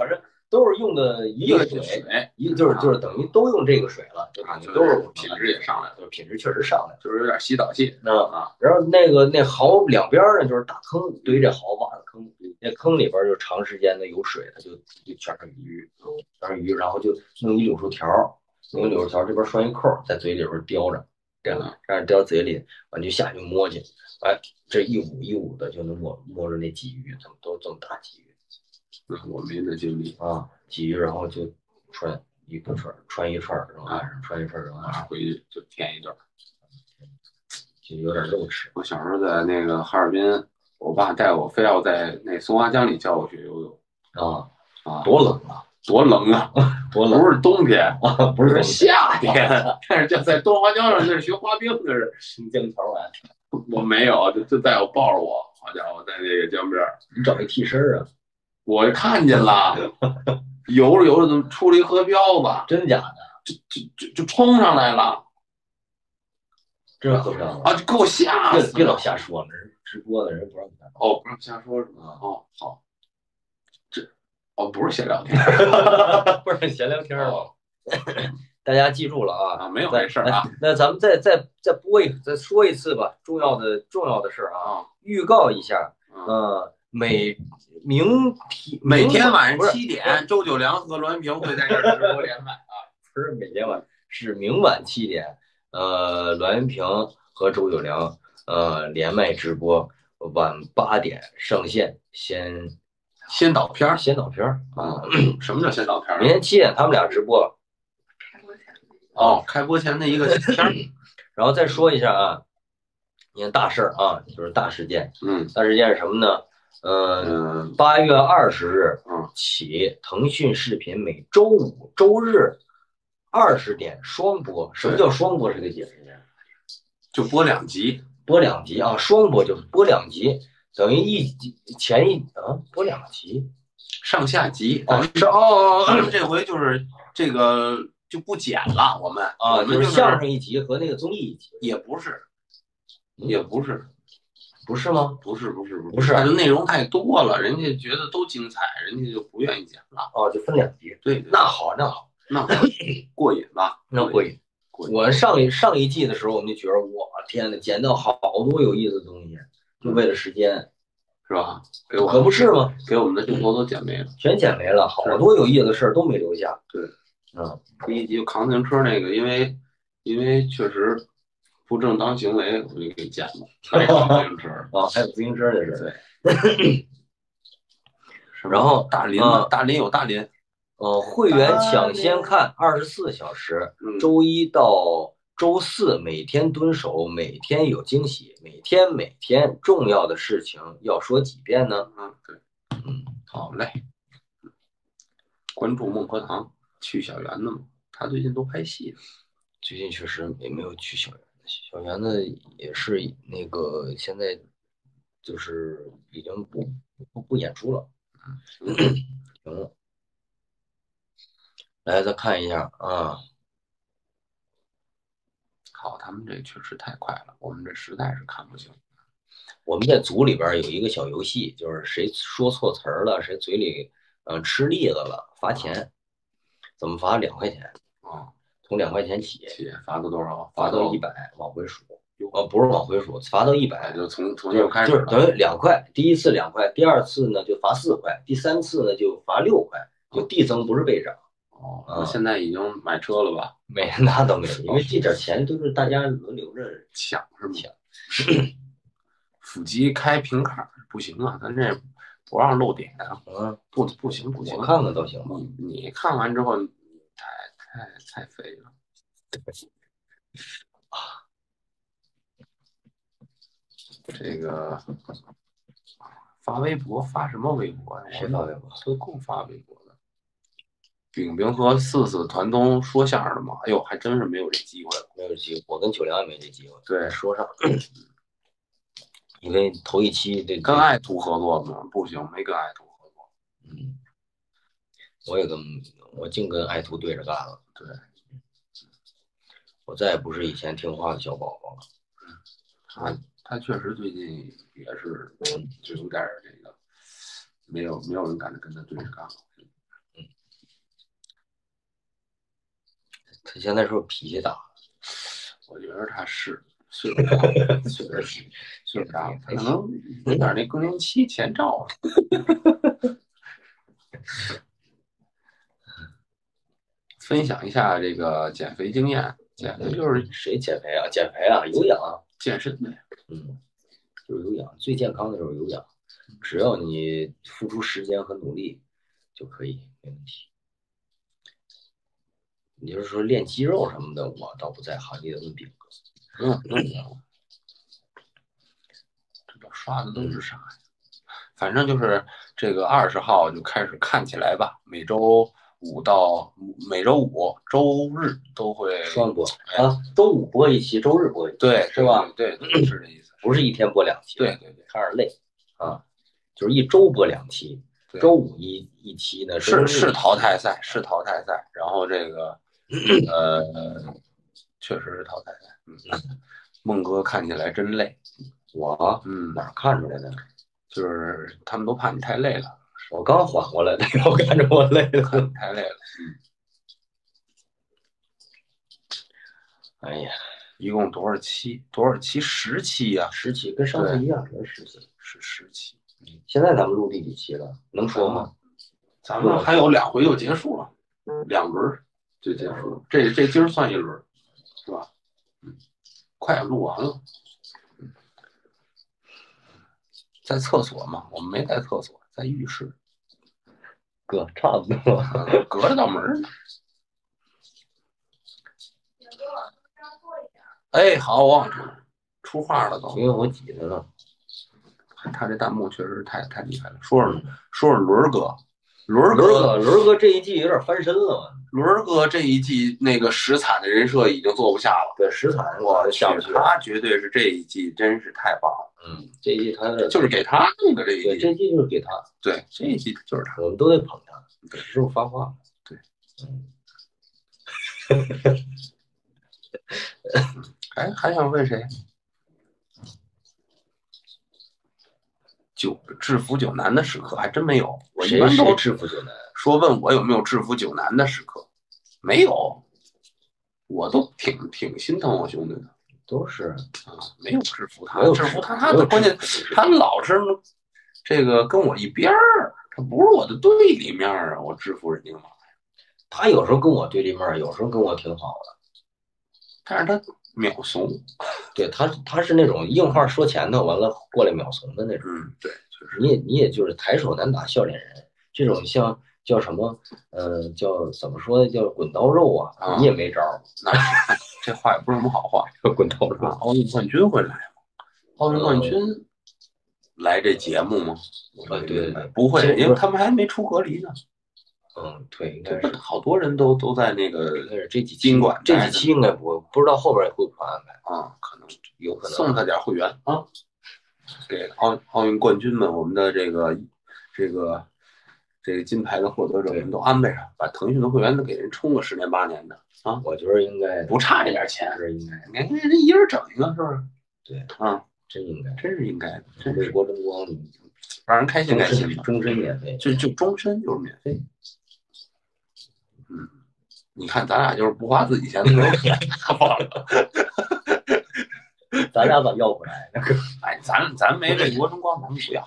都是用的一个水，就是等于都用这个水了，就都是品质也上来了， 就是品质确实上来了， 就是有点洗澡气然后那壕两边呢就是大坑，堆这壕挖的坑，那坑里边就长时间的有水，它就全是鱼，然后就弄一柳树条，这边拴一扣，在嘴里边叼着，这样叼嘴里，完就下去摸去，哎，这一捂的就能摸着那鲫鱼，怎么都这么大鲫鱼？ 我没那经历啊，鲫鱼，然后就穿一串，穿一串扔岸上，穿一串扔岸上， 回去就填一段， 就有点肉吃。 我小时候在那个哈尔滨，我爸带我非要在那松花江里教我学游泳多冷啊！ 多冷啊！ 多冷！ 不是冬天啊，不是夏天，但是就在松花江上那是学滑冰，那是江桥玩。 我没有，就带我抱着我，好家伙，在那个江边， 你找一替身啊！ 我看见了，游着游着怎么出了一河漂子？ 真假的？ 就冲上来了， 真河漂子啊！就给我吓死！ 别老瞎说了，人直播的人不让看。 哦，不让瞎说是吗？哦，好，不是闲聊天， 不是闲聊天了。大家记住了啊！ 没有这事儿啊。 那咱们再说一次吧，重要的事儿啊，预告一下，每天晚上7点，周九良和栾平会在这儿直播连麦啊， 不是每天晚，是明晚7点，栾平和周九良连麦直播，晚8点上线， 先导片啊。 什么叫先导片？ 明天7点他们俩直播。 开播前的一个片然后再说一下啊，你看大事儿啊，就是大事件。大事件是什么呢？8月20日起，腾讯视频每周5、周日20点双播。什么叫双播？这个解释一下。 就播2集， 啊，双播就是播2集，等于播2集， 上下集。这回就是这个。就不剪了，我们就是相声1集和那个综艺1集， 也不是吗？不是，它的内容太多了，人家觉得都精彩，人家就不愿意剪了。 就分2集。 对， 那好， 过瘾吧？ 那过瘾。我上一季的时候，我们就觉得，我天呐，剪到好多有意思的东西，就为了时间， 是吧？ 可不是吗？ 给我们的镜头都剪没了， 全剪没了，好多有意思的事儿都没留下。 对。第1集就扛自行车那个，因为确实不正当行为，我就给剪了。还有自行车还有自行车这是。 对。然后大林有大林。 会员抢先看24小时，周1到周4每天蹲守，每天有惊喜，每天重要的事情要说几遍呢？ 对。好嘞。关注孟和堂。去小园子嘛，他最近都拍戏了。 最近确实也没有去小园子，小园子也是那个现在就是已经不演出了。停了。来，再看一下啊。 好，他们这确实太快了，我们这实在是看不清。 我们在组里边有一个小游戏，就是谁说错词儿了，谁嘴里吃栗子了，罚钱。怎么罚？2块钱从2块钱起， 罚到多少？ 罚到100，往回数。不是往回数，罚到100， 就从又开始， 就是等于2块。第1次2块，第2次呢就罚4块，第3次呢就罚6块，就递增不是倍涨。 现在已经买车了吧？ 没，那倒没有，因为这点钱都是大家轮流着抢，是吗？腹肌开平坎不行啊，咱这不让露点啊。不行。 我看看倒行吧。 你看完之后，太肥了。这个发微博发什么微博呀？ 谁发微博？ 都够发微博的。饼饼和4团通说相声的嘛？哎呦，还真是没有这机会了。 没有机会，我跟九良也没这机会。 对， 说上。因为头一期跟爱徒合作吗？不行，没跟爱徒合作。 我净跟爱徒对着干了。 对， 我再也不是以前听话的小宝宝了。他确实最近也是，就有点这个，没有人敢跟他对着干了。 他现在是不是脾气大？ 我觉得他是岁数大，岁数大，可能有点那更年期前兆了。分享一下这个减肥经验，减肥就是谁减肥啊？减肥啊，有氧健身呗。 就是有氧，最健康的就是有氧，只要你付出时间和努力就可以，没问题。你就是说练肌肉什么的，我倒不在行，你得问炳哥。 这都刷的都是啥呀？反正就是这个20号就开始看起来吧，每周五、周日都会双播啊，周五播一期，周日播一期， 对， 是吧？ 对，是这意思， 不是一天播2期， 对， 看着累啊，就是一周播2期，周五一期呢， 是淘汰赛，然后这个确实是淘汰赛，孟哥看起来真累， 我哪看出来的？ 就是他们都怕你太累了， 我刚缓过来的，我看着我累了， 看你太累了。 哎呀， 一共多少期？10期呀 ！10期跟上次一样，是10期， 是10期。 现在咱们录第几期了？能说吗？ 咱们还有2回就结束了，2轮就结束了。这今儿算1轮，是吧？快录完了。在厕所嘛，我们没在厕所，在浴室。 哥，差不多， 隔着道门呢。哎，好，我往出话了都， 因为我挤着呢。 他这弹幕确实太厉害了。说说轮哥，轮哥这一季有点翻身了嘛。 轮哥这一季那个石惨的人设已经做不下了。 对，石惨我下不去。 他绝对是这一季真是太棒了。 这一季他就是给他那个这一季。 对，这一季就是给他。 对，这一季就是他。 我们都得捧他。师傅发话。 对。还想问谁？制服9难的时刻还真没有。我一般都制服9难。 说问我有没有制服9难的时刻，没有。我都挺心疼我兄弟的。 都是没有制服他，制服他的关键，他老是这个跟我一边儿，他不是我的对立面啊，我制服人家干嘛呀？ 他有时候跟我对立面，有时候跟我挺好的， 但是他秒怂。 对他是那种硬话说前头，完了过来秒怂的那种。 对，确实。 你也就是抬手难打笑脸人，这种像叫什么？叫怎么说呢？叫滚刀肉啊，你也没招。 那这话也不是什么好话。 滚刀肉。 奥运冠军会来吗？奥运冠军来这节目吗？ 对， 不会，因为他们还没出隔离呢。 对，应该是好多人都在那个这几宾馆， 这几期应该不知道后边会不会安排可能有可能送他点会员啊，给奥运冠军们，我们的这个金牌的获得者们都安排上，把腾讯的会员都给人充个10年8年的啊， 我觉得应该不差这点钱， 是应该， 你看人一人整一个，是不是？ 对真应该， 真是应该的， 为国争光， 让人开心开心吧， 终身免费， 就终身就是免费。你看咱俩就是不花自己钱都免费了， 咱俩咋要回来呢？ 哎，咱没为国争光，咱们不要。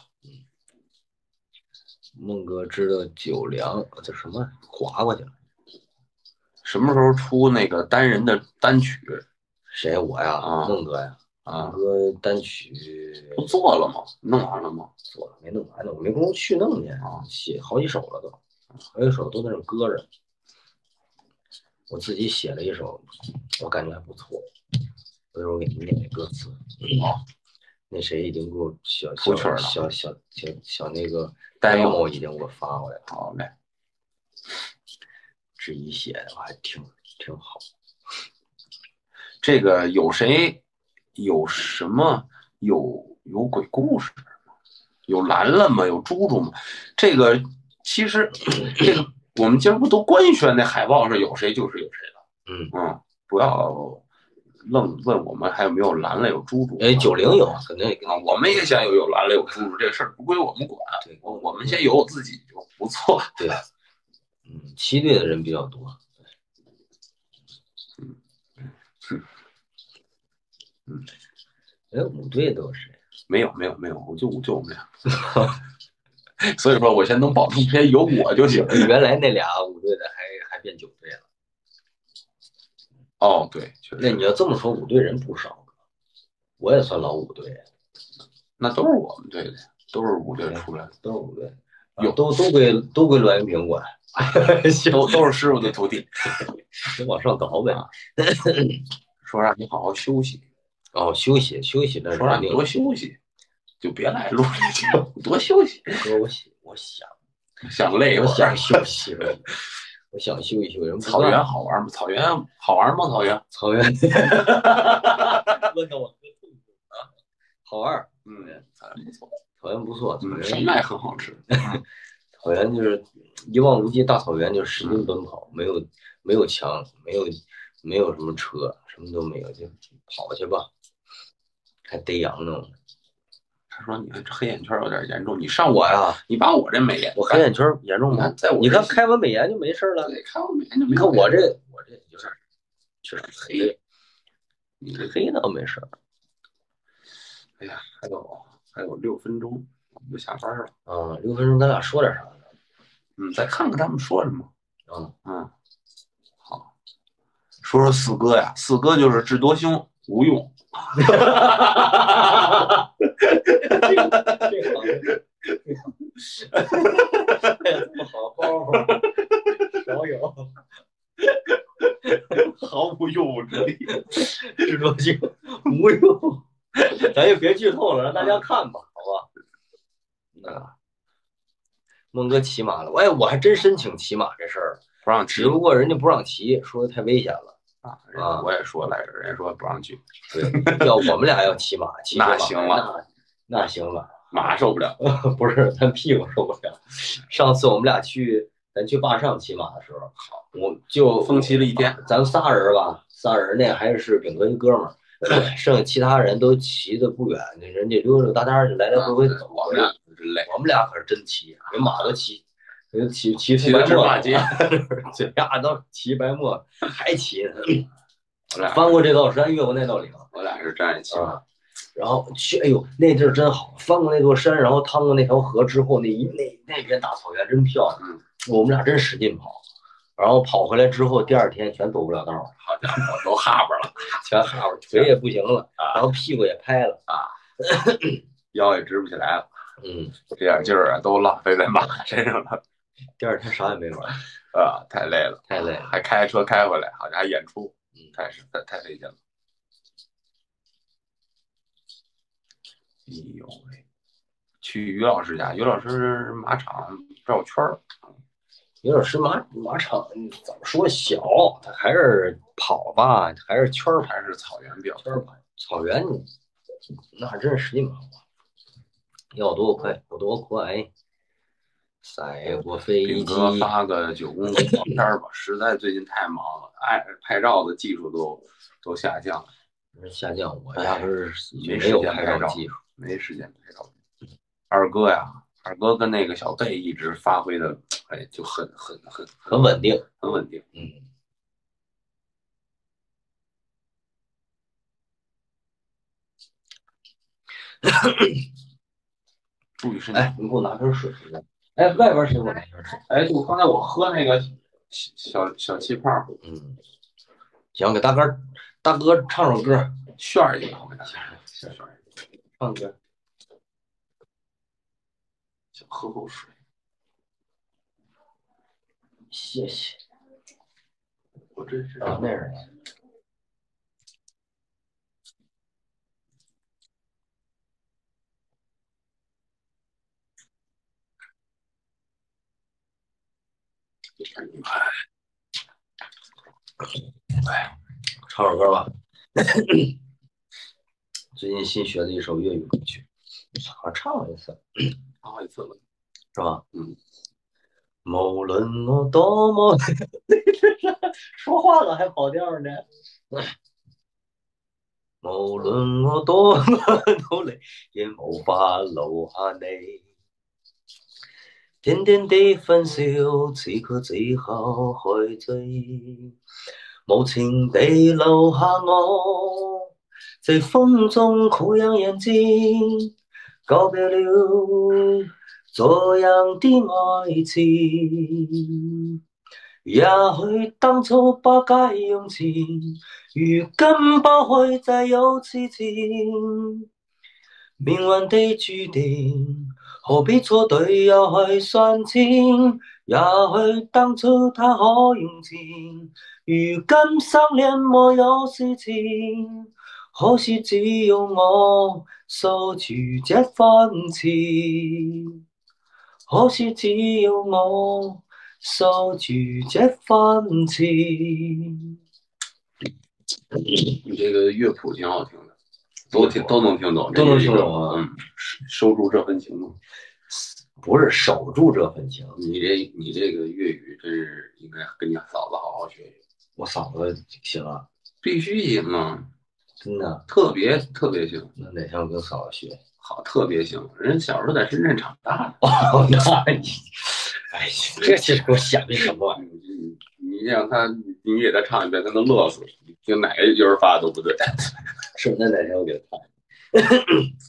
孟哥知道酒粮这什么划过去了， 什么时候出那个单人的单曲？ 谁我呀？孟哥呀？孟哥单曲不做了吗？弄完了吗？ 做了，没弄完呢，我没工夫去弄去写好几首了都，好几首都在那搁着。我自己写了一首，我感觉还不错，回头我给你念念歌词。那谁已经给我小那个 demo 已经给我发过来了。 好嘞， 质疑写的还挺好。 这个有谁有什么有鬼故事吗？有兰兰吗？有猪猪吗？这个其实这个我们今儿不都官宣那海报上有谁就是有谁了。不要愣问我们还有没有兰兰有猪猪。 90有肯定我们也想有兰兰有猪猪，这事儿不归我们管。对，我们先有自己就不错。 对，七队的人比较多。 五队都有谁？ 没有，就我们俩。所以说我现在能保证这些有我就行。 原来那俩五队的还变9队了。 哦，对，确实。 那你要这么说，五队人不少，我也算老五队。 那都是我们队的，都是五队出来的， 都是五队。有都归栾云平管， 都是师傅的徒弟， 就往上倒呗。 说让你好好休息。 哦，休息那说让你多休息，就别来录这节目，多休息。 哥，我想累会儿， 我想休息，我想休息。 草原好玩吗？草原好玩吗？草原问到我喝痛苦啊，好玩。 草原不错， 草原不错， 山脉很好吃。 草原就是一望无际大草原，就使劲奔跑，没有墙，没有什么车，什么都没有，就跑去吧。还逮羊呢。 他说你这黑眼圈有点严重，你上我呀， 你把我这美颜， 我黑眼圈严重吗？你看开完美颜就没事了。 对，开完美颜就没事。 你看我这有点确实黑，你这黑倒没事。 哎呀，还有6分钟就下班了。 6分钟咱俩说点啥呢？ 再看看他们说什么。好，说说四哥呀，四哥就是智多星无用。 这么好包袱少有， 毫无用武之地， 智多星无用。咱也别剧透了，让大家看吧，好吧？孟哥骑马了，我还真申请骑马这事儿， 不让骑， 只不过人家不让骑，说的太危险了。 我也说来着，人家说不让去。 对，要我们俩要骑马， 那行了， 那行了， 马受不了， 不是咱屁股受不了。上次我们俩咱去坝上骑马的时候，我就疯骑了一天， 咱仨人吧，那还是炳哥一哥们儿，剩下其他人都骑的不远，人家溜溜达达就来来回回走。 我们俩真累， 我们俩可是真骑，人马都骑。骑的芝麻街， 这俩都骑白沫，还骑呢。翻过这道山，越过那道岭， 我俩是站着骑马。 然后去，哎呦，那地儿真好，翻过那座山，然后趟过那条河之后，那片大草原真漂亮。我们俩真使劲跑，然后跑回来之后，第二天全走不了道。 好家伙，都哈巴了， 全哈巴，腿也不行了，然后屁股也拍了腰也直不起来了。这点劲儿都浪费在马身上了。 第二天啥也没玩， 太累了，还开车开回来，好像还演出，太费劲了。哎呦喂，去于老师家，于老师马场绕圈儿。 于老师马场怎么说小？他还是跑吧，还是圈儿， 还是草原比较圈儿跑。草原那真是使劲跑，要多快有多快。赛过飞机。 炳哥发个9公里照片吧，实在最近太忙了，拍照的技术都下降了。 下降，我压根儿没有拍照技术， 没时间拍照。二哥呀，二哥跟那个小贝一直发挥的，就很稳定， 很稳定。注意身体。 你给我拿瓶水。外边谁给我拿瓶水？ 就刚才我喝那个小气泡。 行，给大哥唱首歌， 炫一个，我给大家唱歌。 想喝口水。 谢谢。 我真是那是。唱首歌吧。最近新学的一首粤语歌曲，唱了一次， 了， 是吧？无论我多么说话了还跑调呢。無論我多麼努力，也無法留下你。甜甜的分笑，此刻只好開醉，無情地留下我， 在风中哭扬眼睛，告别了这样的爱情。也許當初不該用情，如今不會再有此情。命運的注定，何必錯對又去算清？也許當初他可用情，如今相戀沒有事情。可惜只有我守住這份情，可惜只有我守住這份情。 你这个乐谱挺好听的，都能听懂， 都能听懂啊。 守住这份情吗？ 不是守住这份情， 你这个粤语真是应该跟你嫂子好好学学。 我嫂子行啊， 必须行啊， 真的特别行。 那哪天我跟嫂子学？ 好，特别行。人小时候在深圳长大的。 哦，那你，哎，这其实给我想的什么？ 你让他，你给他唱一遍，他能乐死。听哪个音儿发都不对。 是，那哪天我给他唱。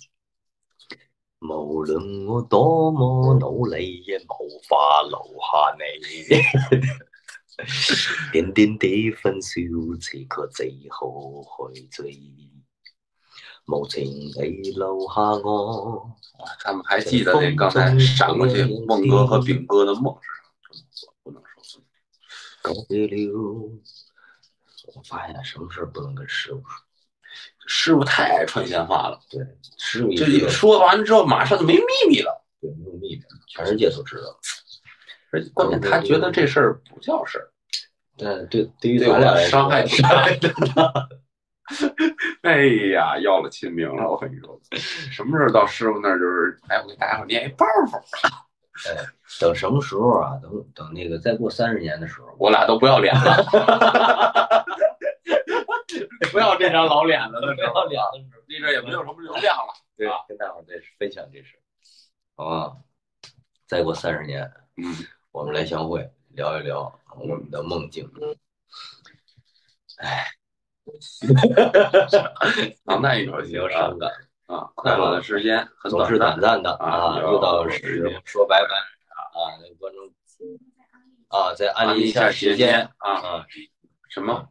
無論我多麼努力，亦無法留下你。點點的分笑，此刻只好去追。無情地留下我。 他们还記得那剛才閃過去孟哥和炳哥的夢是什麼？不能說。 告別了，我發現什麼事不能跟師傅說。 師傅太愛串閒話了， 對，師傅這說完之後馬上就沒秘密了， 對，沒有秘密，全世界都知道。 而且關鍵他覺得這事兒不叫事兒， 但對於咱倆來說傷害不大。哎呀，要了親命了，我跟你說，什麼時候到師傅那兒就是，哎，我給大家伙念一包袱。 哎，等什麼時候啊？等那個再過30年的時候， 我倆都不要臉了。不要這張老臉了的時候，這也沒有什麼流量了。 對，跟大伙兒再分享這事，好吧？再過30年，我們來相會，聊一聊我們的夢境。哎， 藏在一口氣， 傷感啊！快樂的時間總是短暫的啊，又到時說拜拜啊！那個觀眾啊，再安利一下時間啊！ 什麼？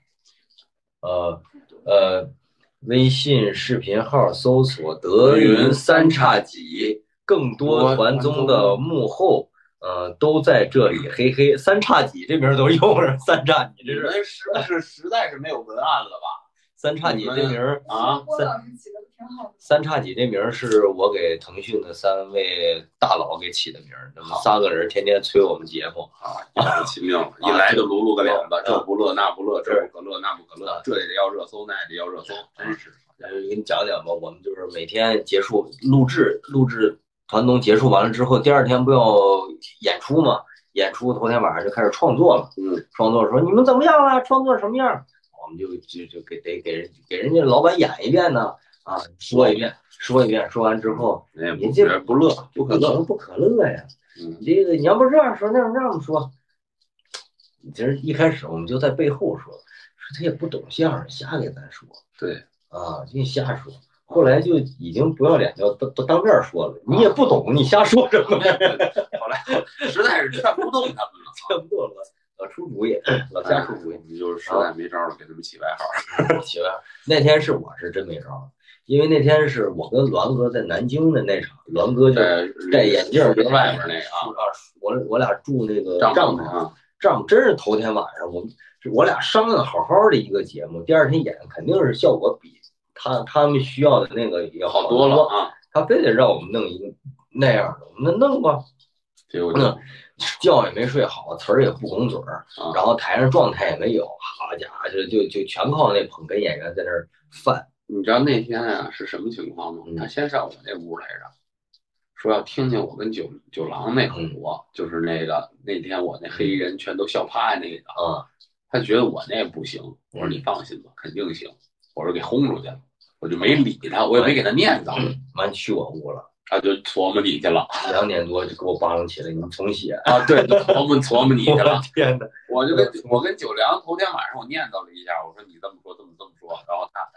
微信視頻號搜索德雲三叉戟，更多團綜的幕後，都在這裡，嘿嘿，三叉戟這名都用上，三叉戟這是實在是沒有文案了吧？ 三叉戟這名啊， 三叉戟這名是我給騰訊的3位大佬給起的名，他們3個人天天催我們節目啊，要了親命了，一來就嚕嚕個臉子，這不樂那不樂，這不可樂那不可樂，這也得要熱搜，那也得要熱搜，真是。 給你講講吧，我們就是每天結束錄制團綜結束完了之後，第2天不要演出嘛？演出頭天晚上就開始創作了。創作說你們怎麼樣了？創作什麼樣？我們就給人家老闆演一遍呢，啊，說一遍，說完之後， 你這不樂，不可樂呀。你這個你要不這樣說，那樣說，其實一開始我們就在背後說他也不懂相聲，瞎給咱說。 對。 啊，就瞎說，後來就已經不要臉，要當面說了。你也不懂，你瞎說什麼？ 後來實在是勸不動他們了， 勸不動了，老出主意，老瞎出主意。 你就是實在沒招了，給他們起外號。 起外號。那天我是真沒招，因為那天是我跟栾哥在南京的那場，栾哥就戴眼鏡外面那個啊， 我倆住那個帳篷， 真是頭天晚上我倆商量好好的一個節目，第2天演肯定是效果比他們需要的那個也好多了啊！他非得讓我們弄一個那樣的，我們弄吧。覺也沒睡好，詞兒也不拱嘴兒，然後台上狀態也沒有，好家伙，就全靠那捧哏演員在那兒飯。 你知道那天啊是什麼情況嗎？他先上我那屋來着，說要聽聽我跟九郎那火，就是那天我那黑衣人全都笑趴下那個啊，他覺得我那不行，我說你放心吧，肯定行，我說給轟出去了。我就沒理他，我也沒給他念叨， 完去我屋了， 他就琢磨你去了。 2點多就給我扒拉起來，你重寫啊，對，琢磨你去了。 天哪！ 我跟九良頭天晚上我念叨了一下，我說你這麼說，然後他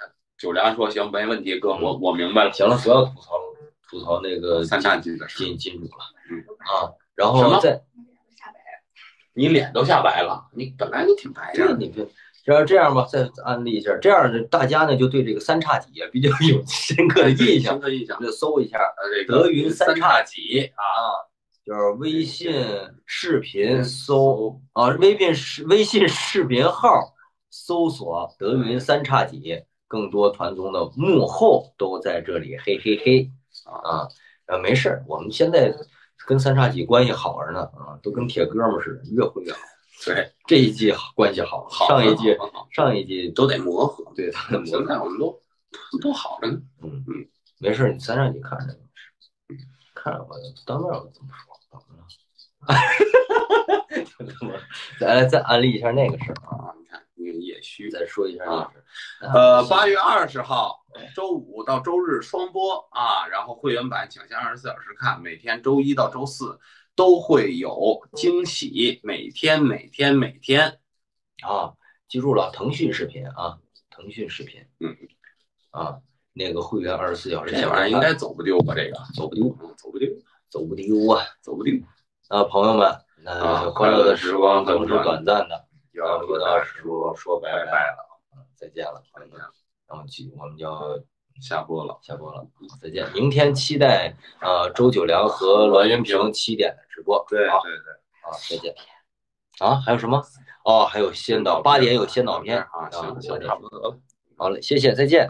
九良说行，没问题，哥，我明白了。 行了，不要吐槽那个三叉戟的金主了。然后再你脸都吓白了，你本来就挺白的。 你这样吧，再安利一下，这样呢，大家呢就对这个三叉戟比较有深刻的印象。就搜一下德云三叉戟就是微信视频搜微信视频号搜索德云三叉戟，更多团综的幕后都在这里，嘿嘿嘿没事，我们现在跟三叉戟关系好着呢都跟铁哥们似的，越混越好。 对， 这一季关系好，上一季都得磨合。 对， 现在我们都好着呢。 没事，你三叉戟看着看着我当面我怎么说？怎么了？咱再安利一下那个事儿你看那个野虚， 再说一下那个事 8月20号周五到周日双播然后会员版抢先24小时看，每天周一到周四都会有惊喜，每天记住了，腾讯视频腾讯视频那个会员24小时， 这玩意儿应该走不丢吧？这个走不丢朋友们，快乐的时光总是短暂的，要遇到说拜拜了，再见了，朋友们，然后我们就要下播了， 再见，明天期待周九良和栾云平7点的直播， 对， 再见还有什么还有先导8点有先导片行，差不多了， 好嘞，谢谢，再见。